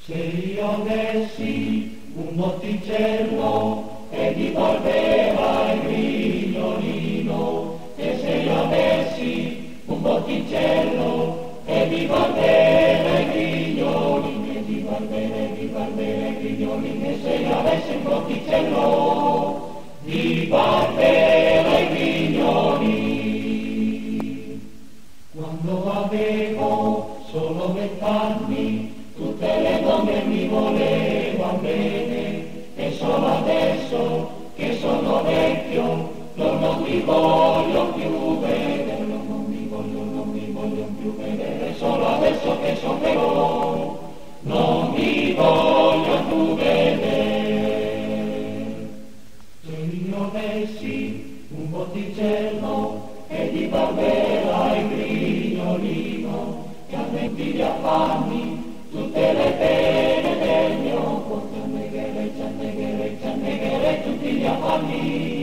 Se io avessi un botticello e di Barbera il grigliolino, e se io avessi un botticello e di Barbera il grigliolino, e di Barbera il grigliolino, e se io avessi un botticello di Barbera il grigliolino. Quando avevo solo 20 anni, tutte le donne mi volevano bene, e solo adesso che sono vecchio non mi voglio più vedere, non mi voglio più vedere, solo adesso che sono vecchio non mi voglio più vedere. Se io avessi un botticello e di Barbera il grigliolino, che a 20 affanni tutte le pene del mio cuore, ci annegherei tutti gli affanni